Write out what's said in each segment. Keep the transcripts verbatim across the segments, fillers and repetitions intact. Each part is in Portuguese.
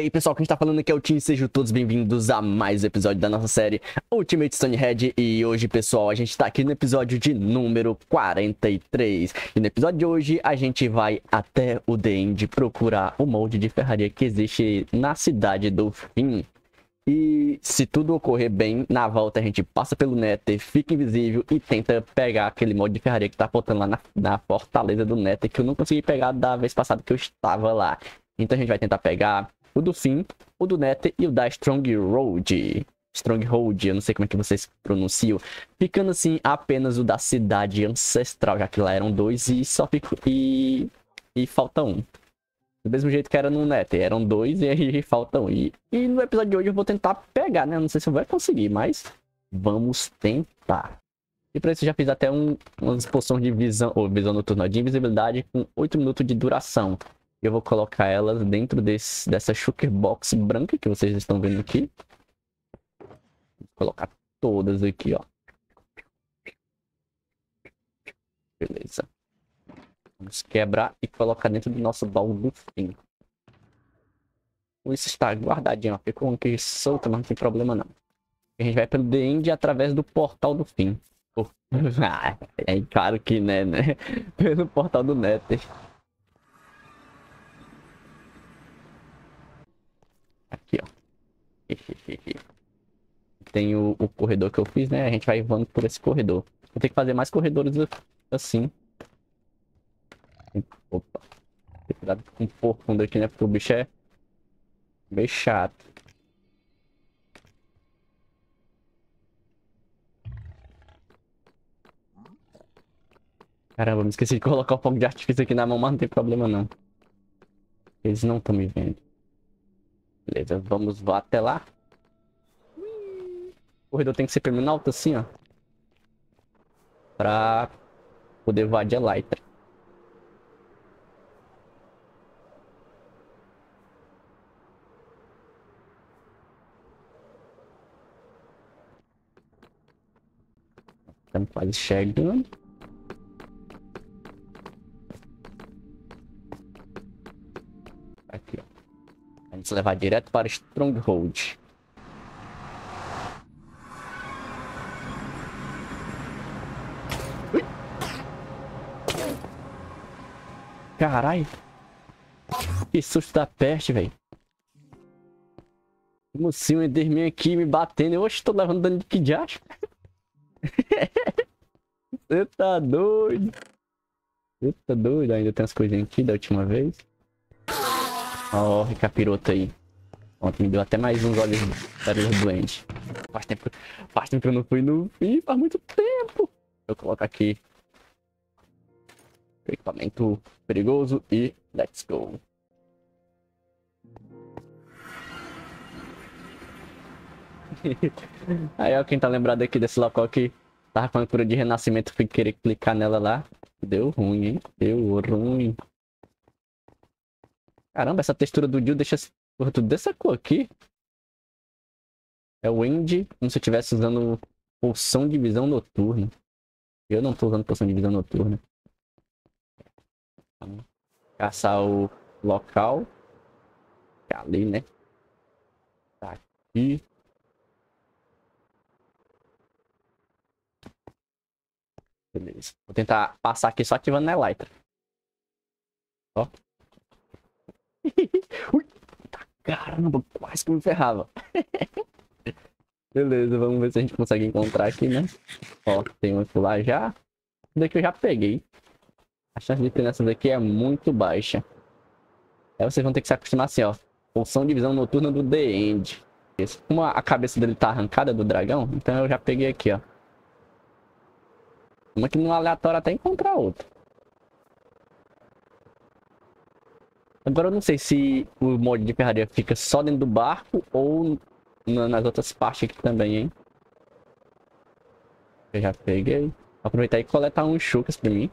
aí pessoal, quem está falando aqui é o Tim, sejam todos bem-vindos a mais um episódio da nossa série Ultimate Stonehead. E hoje pessoal, a gente está aqui no episódio de número quarenta e três. E no episódio de hoje a gente vai até o The End procurar o molde de ferraria que existe na cidade do fim. E se tudo ocorrer bem, na volta a gente passa pelo Nether, fica invisível e tenta pegar aquele molde de ferraria que tá faltando lá na, na fortaleza do Nether, que eu não consegui pegar da vez passada que eu estava lá. Então a gente vai tentar pegar o do fim, o do Nether e o da Stronghold. Stronghold, eu não sei como é que vocês pronunciam. Ficando assim apenas o da cidade ancestral, já que lá eram dois e só ficou... E, e falta um. Do mesmo jeito que era no Nether, eram dois e aí falta um. E, e no episódio de hoje eu vou tentar pegar, né? Não sei se eu vou conseguir, mas vamos tentar. E pra isso eu já fiz até um, umas poções de visão, ou visão noturna, de invisibilidade com oito minutos de duração. Eu vou colocar elas dentro desse, dessa shulker box branca que vocês estão vendo aqui. Vou colocar todas aqui, ó. Beleza. Vamos quebrar e colocar dentro do nosso baú do fim. Isso está guardadinho, ó. Ficou um aqui solto, mas não tem problema não. A gente vai pelo The End através do portal do fim. Oh. Ah, é claro que né, né? Pelo portal do Nether. Aqui, ó. Tem o, o corredor que eu fiz, né? A gente vai voando por esse corredor. Vou ter que fazer mais corredores assim. Opa. Tem cuidado com o porco fundo aqui, né? Porque o bicho é meio chato. Caramba, me esqueci de colocar o fogo de artifício aqui na mão, mas não tem problema não. Eles não estão me vendo. Beleza, vamos voar até lá. O corredor tem que ser pelo menos alto assim, ó. Pra poder voar de Elytra. Estamos quase chegando. Aqui, ó. A gente levar direto para Stronghold. Ui. Carai. Que susto da peste, velho. Como assim um Enderman aqui me batendo? Eu hoje tô levando dano de que diacho? Você tá doido? Você tá doido? Ainda tem as coisinhas aqui da última vez. Ó, oh, capirota aí. Ontem me deu até mais uns olhos doentes. Faz tempo, faz tempo que eu não fui no fim, faz muito tempo. Vou colocar aqui equipamento perigoso e let's go. Aí ó, quem tá lembrado aqui desse local que tava com a cura de renascimento, fui querer clicar nela lá. Deu ruim, hein? Deu ruim. Caramba, essa textura do Dio deixa tudo dessa cor aqui. É o End, como se eu estivesse usando poção de visão noturna. Eu não tô usando poção de visão noturna. Vamos caçar o local. Tá ali, né? Tá aqui. Beleza. Vou tentar passar aqui só ativando a Elytra. Ó. Ui, tá, caramba, quase que me ferrava. Beleza, vamos ver se a gente consegue encontrar aqui, né? Ó, tem um lá já. Esse daqui eu já peguei. A chance de ter nessas aqui é muito baixa. Aí vocês vão ter que se acostumar assim, ó. Poção de visão noturna do The End. Esse, como a cabeça dele tá arrancada do dragão, então eu já peguei aqui, ó. Uma que no aleatório até encontrar outra. Agora eu não sei se o molde de ferraria fica só dentro do barco ou nas outras partes aqui também, hein? Eu já peguei. Vou aproveitar e coletar uns shulkers pra mim.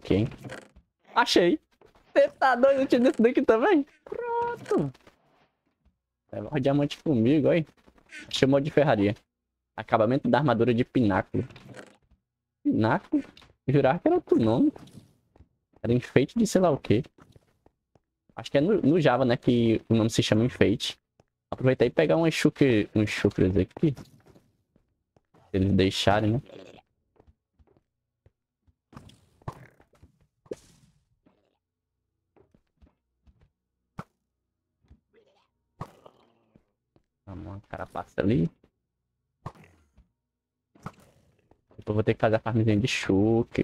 aqui, hein? Achei! Você tá doido? Eu tinha desse daqui também? Pronto! Leva o diamante comigo, aí. Chamou de ferraria. Acabamento da armadura de pináculo. Pináculo? Jurar que era outro nome. Era enfeite de sei lá o que. Acho que é no, no Java, né? Que o nome se chama enfeite. Aproveitar e pegar um chucre, um chucres aqui. Se eles deixarem, né? Uma carapaça ali. Depois vou ter que fazer a farmzinha de chucre.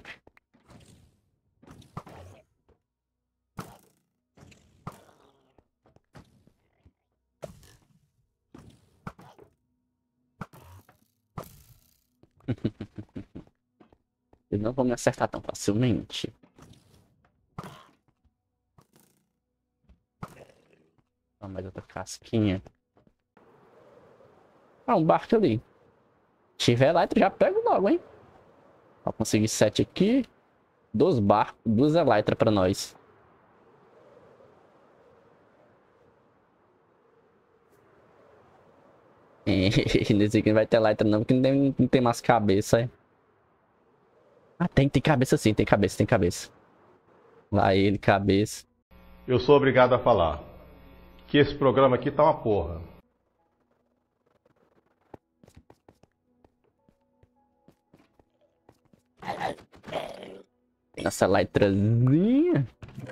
Eles não vão me acertar tão facilmente. Ó, mais outra casquinha. Ah, um barco ali. Se tiver Elytra, já pego logo, hein? Ó, consegui sete aqui. Dois barcos, duas Elytra pra nós. Nesse aqui não vai ter Elytra não, porque não tem, não tem mais cabeça, é. Ah, tem, tem cabeça sim, tem cabeça, tem cabeça. Lá ele, cabeça. Eu sou obrigado a falar que esse programa aqui tá uma porra. Nossa Elytrazinha.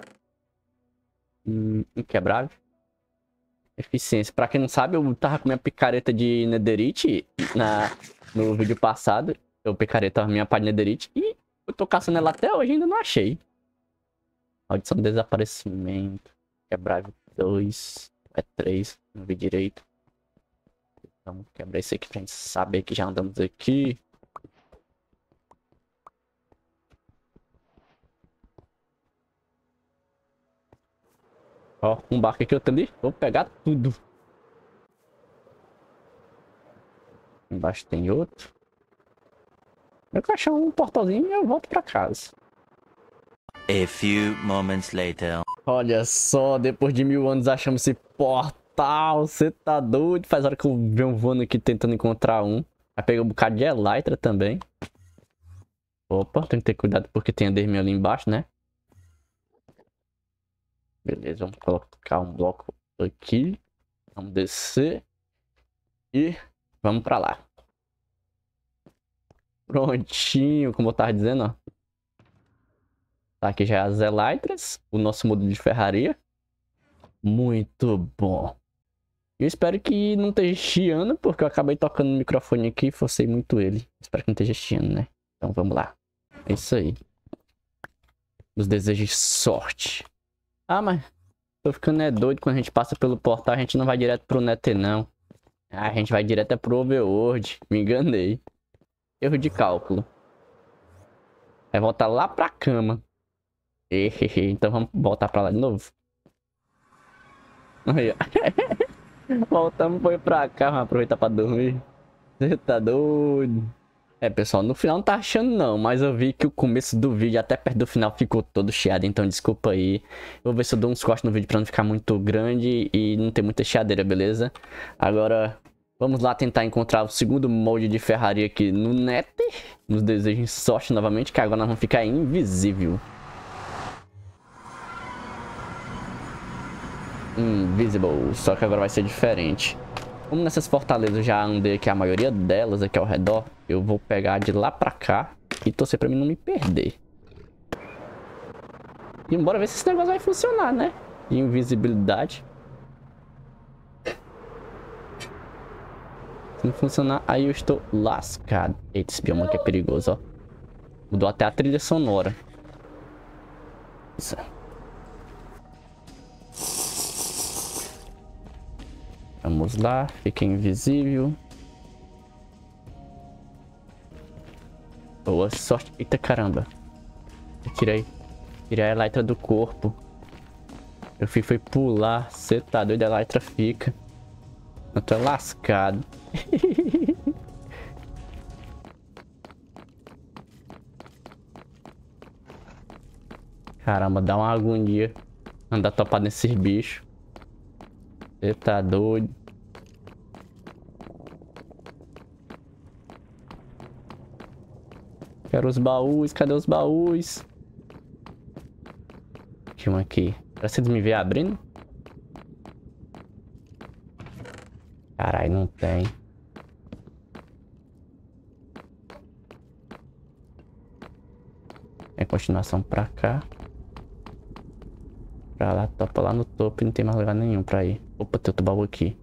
Hum, inquebrável. Eficiência. Pra quem não sabe, eu tava com minha picareta de netherite na, no vídeo passado. Eu picareta a minha pá de netherite e eu tô caçando ela até hoje e ainda não achei. Audição de desaparecimento. Quebrável dois. É três. Não vi direito. Então, quebrar esse aqui pra gente saber que já andamos aqui. Ó, um barco aqui, outro ali. Vou pegar tudo. Embaixo tem outro. Eu vou achar um portalzinho e eu volto pra casa. A few moments later. Olha só, depois de mil anos achamos esse portal. Você tá doido? Faz hora que eu venho voando aqui tentando encontrar um. Vai pegar um bocado de Elytra também. Opa, tem que ter cuidado porque tem Enderman ali embaixo, né? Beleza, vamos colocar um bloco aqui. Vamos descer. E vamos pra lá. Prontinho, como eu tava dizendo, ó. Tá, aqui já é as Elytras. O nosso módulo de ferraria. Muito bom. Eu espero que não esteja chiando, porque eu acabei tocando no microfone aqui e forcei muito ele. Espero que não esteja chiando, né? Então vamos lá. É isso aí. Os desejos de sorte. Ah, mas tô ficando é doido. Quando a gente passa pelo portal, a gente não vai direto pro Nether, não. Ah, a gente vai direto é pro Overworld. Me enganei. Erro de cálculo. Vai voltar lá pra cama. Ehehe, então vamos voltar pra lá de novo. Aí, ó. Voltamos, foi pra cá. Vamos aproveitar pra dormir. Você tá doido? É, pessoal, no final não tá achando não, mas eu vi que o começo do vídeo, até perto do final, ficou todo chiado, então desculpa aí. Eu vou ver se eu dou uns cortes no vídeo pra não ficar muito grande e não ter muita chiadeira, beleza? Agora, vamos lá tentar encontrar o segundo molde de ferraria aqui no Nether. Nos desejos de sorte novamente, que agora nós vamos ficar invisível. Invisible, só que agora vai ser diferente. Como nessas fortalezas eu já andei aqui, a maioria delas aqui ao redor, eu vou pegar de lá pra cá e torcer pra mim não me perder. E bora ver se esse negócio vai funcionar, né? De invisibilidade. Se não funcionar, aí eu estou lascado. Eita, esse bioma aqui é perigoso, ó. Mudou até a trilha sonora. Isso. Vamos lá, fica invisível. Boa sorte. Eita caramba. Eu tirei. Tirei a Elytra do corpo. Eu fui foi pular. Você tá doido? A Elytra fica. Eu tô lascado. Caramba, dá uma agonia andar topado nesses bichos. Você tá doido. Quero os baús. Cadê os baús? Tinha um aqui. Parece que eles me vê abrindo. Caralho, não tem. Tem continuação pra cá. Pra lá, topa lá no topo e não tem mais lugar nenhum pra ir. Opa, tem outro baú aqui.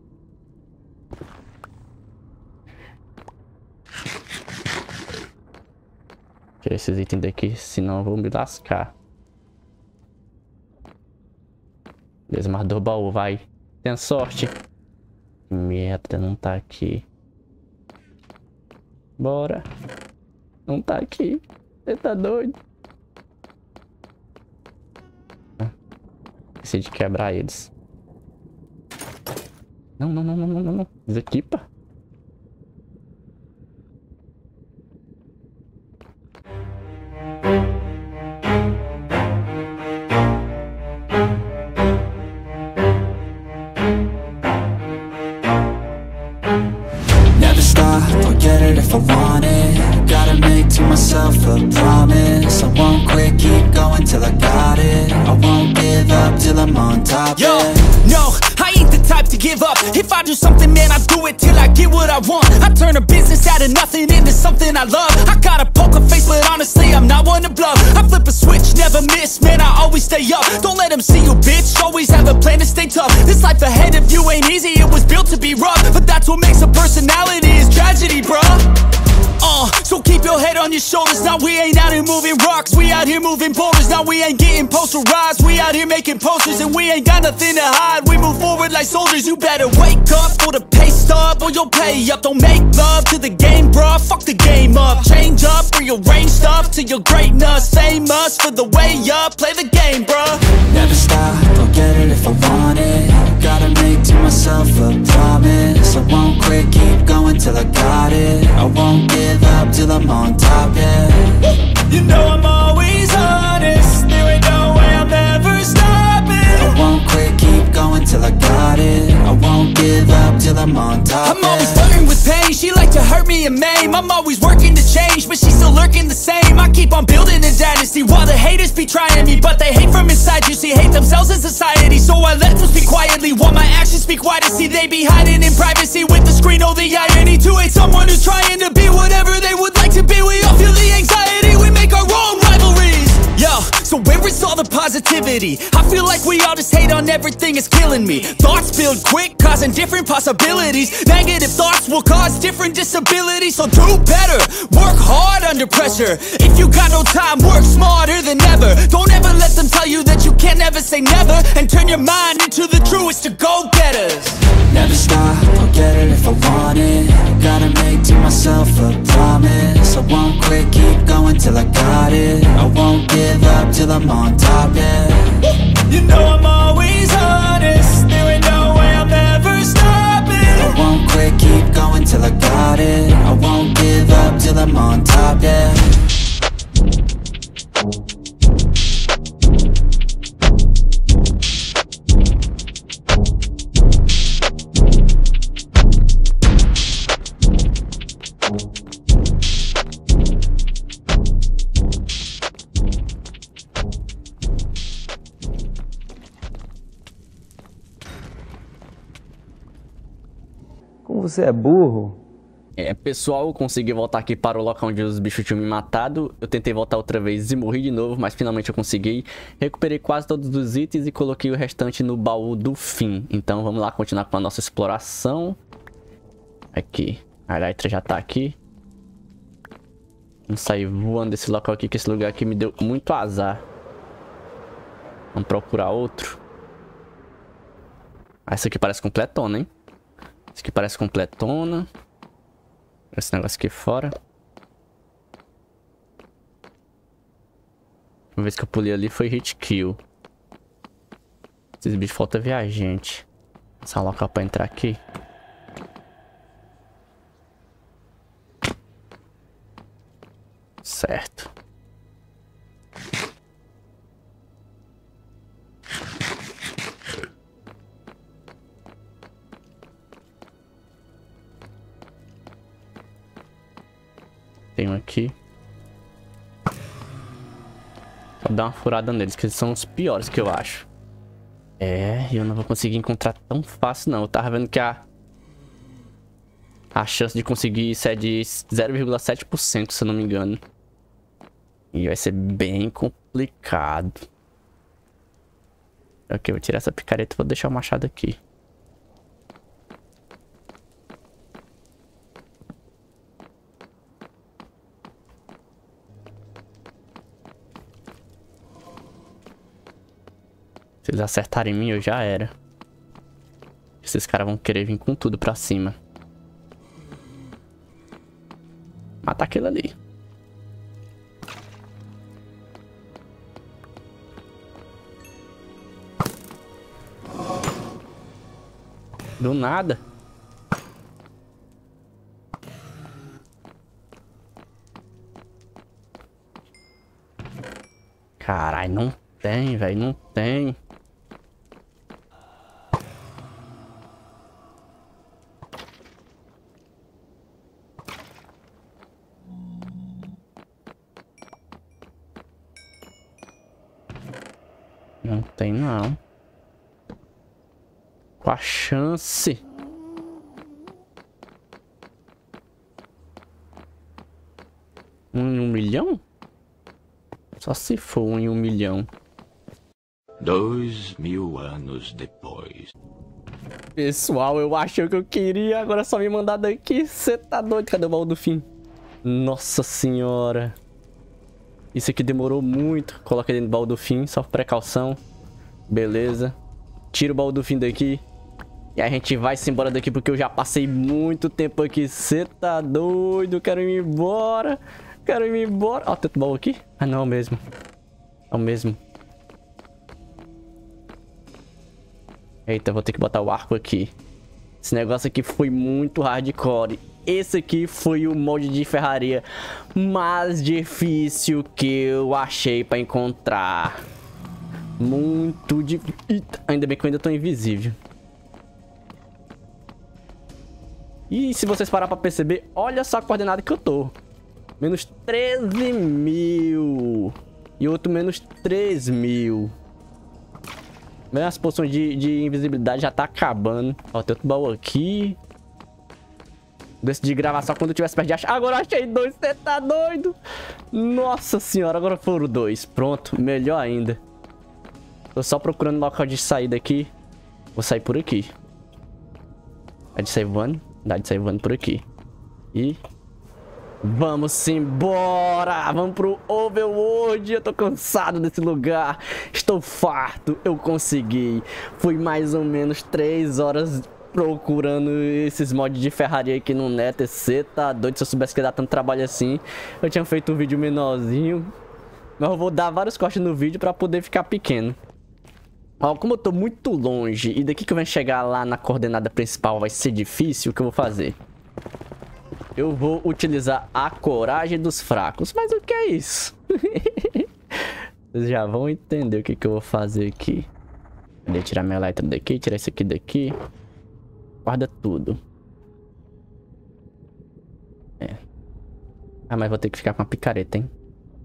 Tirar esses itens daqui, senão eu vou me lascar. Beleza, mais dois baús, vai. Tenha sorte. Merda, não tá aqui. Bora. Não tá aqui. Você tá doido? Esqueci de quebrar eles. Não, não, não, não, não, não, não. Desequipa. Never stop, I'll get it if I want it. Gotta make to myself a promise. I won't quit, keep going till I got it. I won't give up till I'm on top. Yo, yeah. no, I ain't the type to give up. If I do something, man, I do it till I get what I want. I turn a business out of nothing into something I love. I got a poker face, but honestly, I'm not one to bluff. I flip a switch, never miss, man, I always stay up. Don't let them see you, bitch, always have a plan to stay tough. This life ahead of you ain't easy, it was built to be rough. But that's what makes a personality, is tragedy, bruh. Uh, so keep your head on your shoulders. Now we ain't out here moving rocks, we out here moving boulders. Now we ain't getting posterized, we out here making posters. And we ain't got nothing to hide, we move forward like soldiers. You better wake up for the pay stub, or you'll pay up. Don't make love to the game, bruh, fuck the game up. Change up, rearrange stuff to your greatness. Famous for the way up, play the game, bruh. Never stop, I'll get it if I want it. Gotta make to myself a promise. I won't quit, keep going till I got it. I won't give up till I'm on top, yeah. You know I'm always honest, there ain't no way I'm ever stopping. I won't quit, keep going till I got it. I won't give up till I'm on top, I'm always yeah. flirting with pain, she like to hurt me and maim. I'm always working to change, but she's still lurking the same. I keep on building a dynasty while the haters be trying me. But they hate from inside, you see, hate themselves in society. So I let them speak quietly while my actions speak wider. See, they be hiding in privacy with the screen, oh the irony. To hate someone who's trying to be whatever they would like to be. We all feel the anxiety, we make our own rivalries. Yo, so where is all the positivity? I feel like we all just hate on everything, it's killing me. Thoughts build quick, causing different possibilities. Negative thoughts will cause different disabilities. So do better, work hard under pressure. If you got no time, work smarter than ever. Don't ever let them tell you that you can't ever say never. And turn your mind into the truest of go-getters. Never stop, I'll get it if I want it. Gotta make to myself a promise. I won't quit, keep going till I got it. I won't give up till I'm on top, yeah. You know I'm always honest, there ain't no way I'm ever stopping. I won't quit, keep going till I got it. I won't give up till I'm on top, yeah. Como você é burro? É, pessoal, eu consegui voltar aqui para o local onde os bichos tinham me matado. Eu tentei voltar outra vez e morri de novo, mas finalmente eu consegui. Recuperei quase todos os itens e coloquei o restante no baú do fim. Então vamos lá continuar com a nossa exploração. Aqui, a Elytra já tá aqui. Vamos sair voando desse local aqui, que esse lugar aqui me deu muito azar. Vamos procurar outro. Ah, esse aqui parece completona, hein? Esse aqui parece completona. Esse negócio aqui fora. Uma vez que eu pulei ali foi hit kill. Esses bichos falta viajante. Essa local pra entrar aqui. Certo. Tem um aqui. Vou dar uma furada neles, que eles são os piores que eu acho. É, eu não vou conseguir encontrar tão fácil não. Eu tava vendo que a... A chance de conseguir isso é de zero vírgula sete por cento, se eu não me engano. E vai ser bem complicado. Ok, vou tirar essa picareta e vou deixar o machado aqui. Se eles acertarem em mim, eu já era. Esses caras vão querer vir com tudo pra cima. Mata aquele ali. Do nada. Caralho, não tem, velho, não tem. Não tem, não. Qual a chance? Um em um milhão? Só se for um em um milhão. Dois mil anos depois. Pessoal, eu achei o que eu queria. Agora é só me mandar daqui. Você tá doido? Cadê o baú do fim? Nossa senhora. Isso aqui demorou muito. Coloca dentro do baú do fim, só por precaução. Beleza. Tira o baú do fim daqui. E a gente vai-se embora daqui porque eu já passei muito tempo aqui. Você tá doido? Quero ir embora. Quero ir embora. Ó, tem outro baú aqui? Ah, não, é o mesmo. É o mesmo. Eita, vou ter que botar o arco aqui. Esse negócio aqui foi muito hardcore. Esse aqui foi o molde de ferraria mais difícil que eu achei pra encontrar. Muito difícil. Ainda bem que eu ainda tô invisível. E se vocês parar pra perceber, olha só a coordenada que eu tô. Menos treze mil. E outro menos três mil. As poções de, de invisibilidade já tá acabando. Ó, tem outro baú aqui. Decidi gravar só quando eu tivesse perto de achar. Agora eu achei dois, você tá doido? Nossa senhora, agora foram dois. Pronto, melhor ainda. Tô só procurando local de saída aqui. Vou sair por aqui. Dá de sair voando? Dá de sair voando por aqui. E... vamos embora! Vamos pro Overworld. Eu tô cansado desse lugar. Estou farto. Eu consegui. Foi mais ou menos três horas procurando esses mods de ferraria aqui no Nether. Você tá doido? Se eu soubesse que ia dar tanto trabalho assim, eu tinha feito um vídeo menorzinho. Mas eu vou dar vários cortes no vídeo pra poder ficar pequeno. Ó, como eu tô muito longe e daqui que eu venho chegar lá na coordenada principal vai ser difícil, o que eu vou fazer? Eu vou utilizar a coragem dos fracos. Mas o que é isso? Vocês já vão entender o que, que eu vou fazer aqui. Vou tirar minha letra daqui, tirar isso aqui daqui. Guarda tudo. É. Ah, mas vou ter que ficar com a picareta, hein?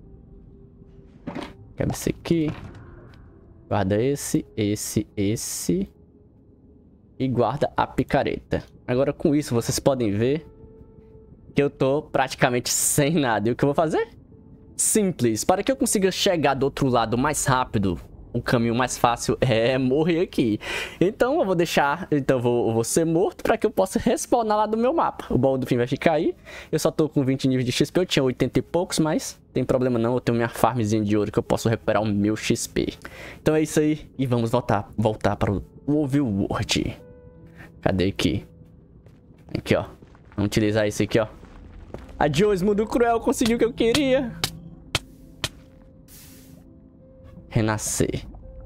Quebra esse aqui. Guarda esse, esse, esse. E guarda a picareta. Agora com isso vocês podem ver que eu tô praticamente sem nada. E o que eu vou fazer? Simples. Para que eu consiga chegar do outro lado mais rápido, o caminho mais fácil é morrer aqui. Então eu vou deixar... Então eu vou, eu vou ser morto para que eu possa respawnar lá do meu mapa. O baú do fim vai ficar aí. Eu só tô com vinte níveis de X P. Eu tinha oitenta e poucos, mas tem problema não. Eu tenho minha farmzinha de ouro que eu posso recuperar o meu X P. Então é isso aí. E vamos voltar, voltar para o Overworld. Cadê aqui? Aqui, ó. Vamos utilizar esse aqui, ó. Adiós, mundo cruel. Consegui o que eu queria. Renascer.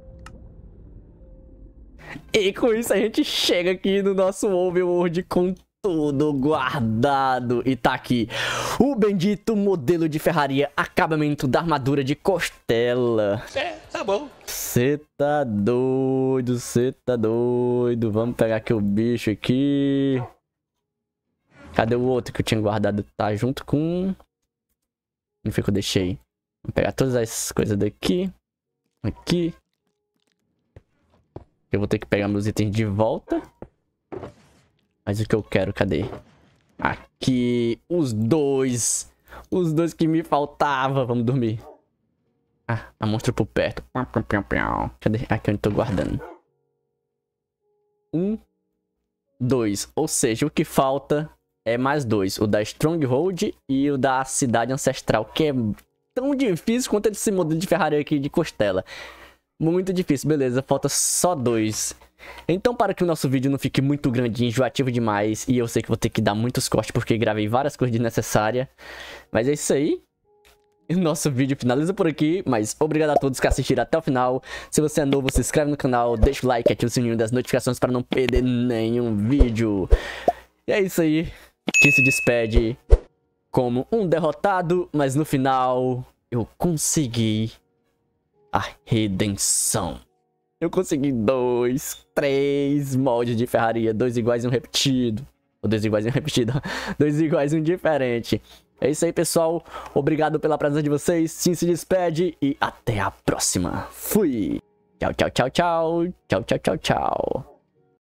E com isso a gente chega aqui no nosso Overworld com tudo guardado. E tá aqui o bendito modelo de ferraria, acabamento da armadura de costela. É, tá bom. Cê tá doido, cê tá doido. Vamos pegar aqui o bicho aqui. Cadê o outro que eu tinha guardado? Tá junto com... Onde foi que eu deixei? Vou pegar todas as coisas daqui. Aqui. Eu vou ter que pegar meus itens de volta. Mas o que eu quero, cadê? Aqui. Os dois. Os dois que me faltavam. Vamos dormir. Ah, a monstro por perto. Cadê? Aqui onde eu tô guardando. Um. Dois. Ou seja, o que falta é mais dois. O da Stronghold e o da Cidade Ancestral. Que é tão difícil quanto esse modelo de Ferrari aqui de costela. Muito difícil, beleza. Falta só dois. Então, para que o nosso vídeo não fique muito grande e enjoativo demais, e eu sei que vou ter que dar muitos cortes porque gravei várias coisas desnecessárias. Mas é isso aí. O nosso vídeo finaliza por aqui, mas obrigado a todos que assistiram até o final. Se você é novo, se inscreve no canal, deixa o like, ativa o sininho das notificações para não perder nenhum vídeo. E é isso aí. Que se despede como um derrotado, mas no final eu consegui a redenção. Eu consegui dois, três moldes de ferraria, dois iguais e um repetido. Ou dois iguais e um repetido, dois iguais e um diferente. É isso aí, pessoal. Obrigado pela presença de vocês. Sim, se despede e até a próxima. Fui. Tchau, tchau, tchau, tchau. Tchau, tchau, tchau, tchau.